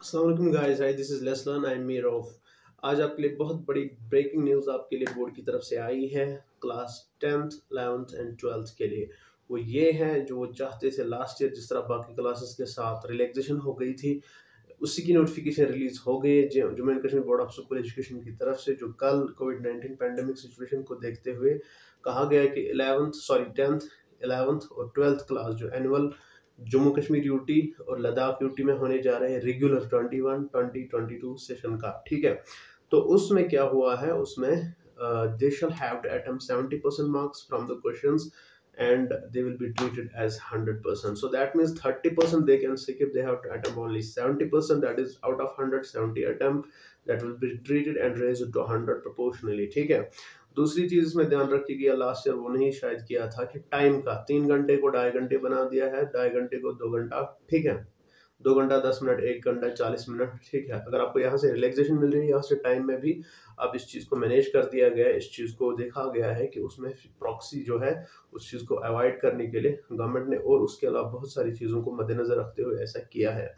अस्सलाम guys, hi this is लेस्लन, I am Mir of. आज आपके लिए बहुत बड़ी ब्रेकिंग न्यूज़ आपके लिए बोर्ड की तरफ से आई है class 10th 11th and 12th के लिए। वो ये है जो वो चाहते थे लास्ट ईयर, जिस तरह बाकी क्लासेस के साथ रिलैक्सेशन हो गई थी, उसी की नोटिफिकेशन रिलीज हो गई है Jammu and Kashmir board of school education की तरफ से, जो कल कोविड-19 पैंडेमिक सिचुएशन को देखते हुए कहा गया है कि 10th 11th और 12th क्लास जो एनुअल जम्मू कश्मीर यूटी और लद्दाख यूटी में होने जा रहे हैं रेगुलर 21-20-22 सेशन का। ठीक है, तो उसमें क्या हुआ है, उसमें they shall have to attempt 70% marks from the questions and they will be treated as 100%. So that means 30% they can skip, they have to attempt only 70%, that is out of 170 attempt that will be treated and raised to 100 proportionally. ठीक है, दूसरी चीज इसमें ध्यान रखिएगा, last year वो नहीं शायद किया था कि टाइम का 3 घंटे को 2.5 घंटे बना दिया है, 2.5 घंटे को 2 घंटा। ठीक है, 2 घंटा 10 मिनट, 1 घंटा 40 मिनट। ठीक है, अगर आपको यहाँ से रिलैक्सेशन मिल रही है, यहाँ से टाइम में भी अब इस चीज़ को मैनेज कर दिया गया है। इस चीज़ को देखा गया है कि उसमें प्रॉक्सी जो है उस चीज़ को अवॉइड करने के लिए गवर्नमेंट ने और उसके अलावा बहुत सारी चीज़ों को मद्देनजर रखते हुए ऐसा किया है।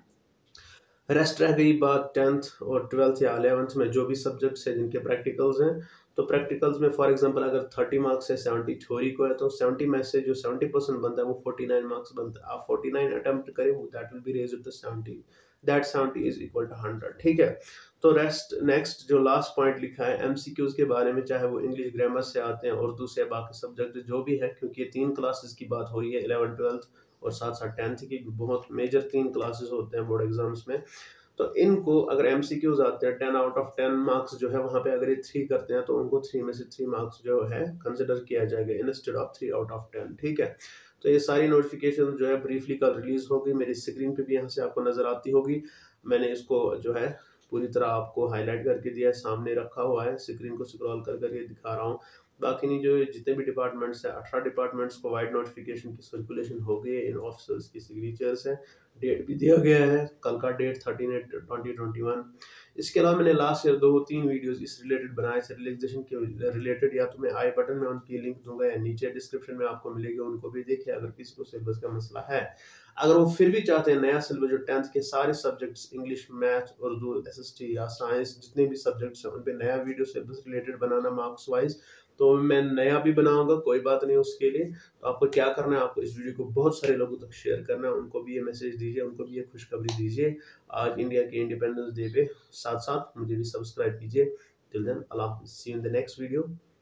रेस्ट रह गई बात 10th और 12th या 11th में जो भी सब्जेक्ट्स हैं जिनके प्रैक्टिकल्स हैं, तो प्रैक्टिकल्स में फॉर एग्जांपल अगर 30 मार्क्स है, 70 थ्योरी को है, तो 70 में से जो 70% बनता है वो 49 मार्क्स बनता है। आप 49 अटेम्प्ट करें, that will be raised to 70, that 70 is equal to 100। ठीक है, तो रेस्ट नेक्स्ट जो लास्ट पॉइंट लिखा है एमसीक्यूज के बारे में, चाहे वो इंग्लिश ग्रामर से आते हैं, उर्दू से, बाकी सब्जेक्ट जो भी है, क्योंकि ये 3 क्लासेस की बात हो रही है, 11 12 और साथ साथ 10th की बहुत मेजर 3 क्लासेस होते हैं बोर्ड एग्जाम्स में। तो इनको अगर एमसीक्यूज आते हैं 10 आउट ऑफ 10 मार्क्स जो है वहां पे अगर ये 3 करते हैं तो उनको 3 में से 3 मार्क्स जो है कंसिडर किया जाएगा इंस्टेड ऑफ 3 आउट ऑफ 10। ठीक है, तो ये सारी नोटिफिकेशन जो है ब्रीफली कल रिलीज होगी, मेरी स्क्रीन पे भी यहाँ से आपको नजर आती होगी। मैंने इसको जो है पूरी तरह आपको हाईलाइट करके दिया है, सामने रखा हुआ है, स्क्रीन को स्क्रॉल कर करके दिखा रहा हूँ। बाकी नहीं, जो जितने भी डिपार्टमेंट्स हैं, 18 डिपार्टमेंट्स को वाइड नोटिफिकेशन की सर्कुलेशन हो गई है, इन ऑफिसर्स की सिग्नेचर्स है, डेट भी दिया गया है, कल का डेट 13/8/2021। इसके अलावा मैंने लास्ट ईयर 2-3 वीडियोस इस रिलेटेड बनाए थे, रिलैक्सेशन के रिलेटेड, या तो मैं आई बटन में उनकी लिंक दूंगा या नीचे डिस्क्रिप्शन में आपको मिलेगी, उनको भी देखिए अगर किसी को सिलेबस का मसला है। अगर वो फिर भी चाहते हैं नया सिलेबस जो 10th के सारे subjects English, math, Urdu, SST या साइंस जितने भी सब्जेक्ट्स हैं उन पे नया वीडियो सिलेबस रिलेटेड बनाना मार्क्स वाइज, तो मैं नया भी बनाऊंगा, कोई बात नहीं उसके लिए। तो आपको क्या करना है, आपको इस वीडियो को बहुत सारे लोगों तक शेयर करना है, उनको भी ये मैसेज दीजिए, उनको भी ये खुशखबरी दीजिए आज इंडिया के इंडिपेंडेंस डे पे। साथ साथ मुझे भी सब्सक्राइब कीजिए। टिल देन, अल्लाह हाफिज़, see you in the next video.